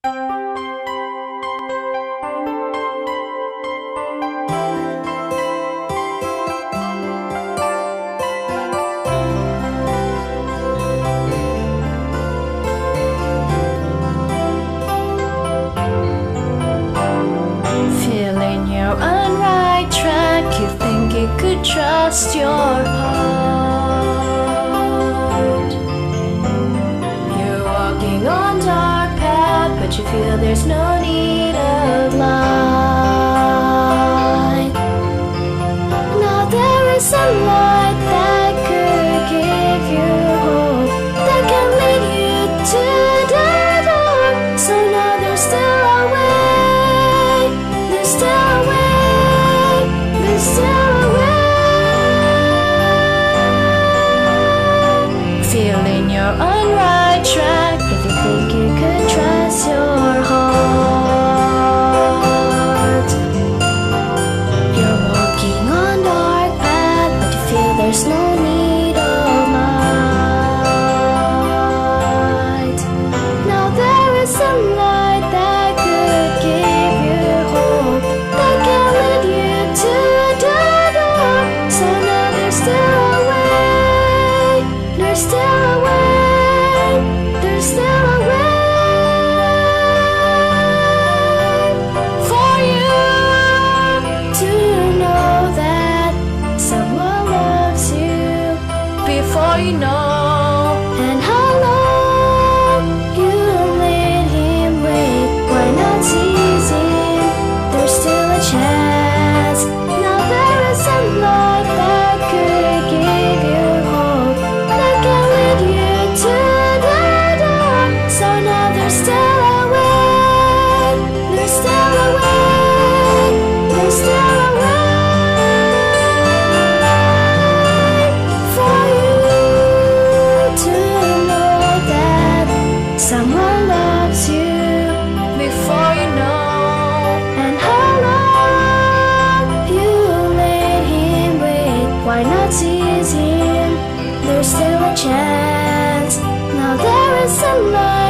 Feeling you're on right track, you think you could trust your heart. You're walking on dark path, but you feel there's no need of light. Now there is a light that could give you hope, that can lead you to the door. So now there's still a way, there's still a way, there's still a way. Feeling you're on right track, if you think you could trust your heart. You're walking on dark path, but you feel there's no need of light. Now there is some light that could give you hope, that can lead you to the door. So now there's still a way, there's still a way, there's still a way for you to know that someone loves you before you know. And how long you let him wait, why not seize him? There's still a chance. Now there is some light that could give you hope, that can lead you to the door. So now there's still a way, there's still a way, there's still a way for you to know that someone loves you before you know. And how long you let him wait, why not seize him? There's still a chance. Now there is some light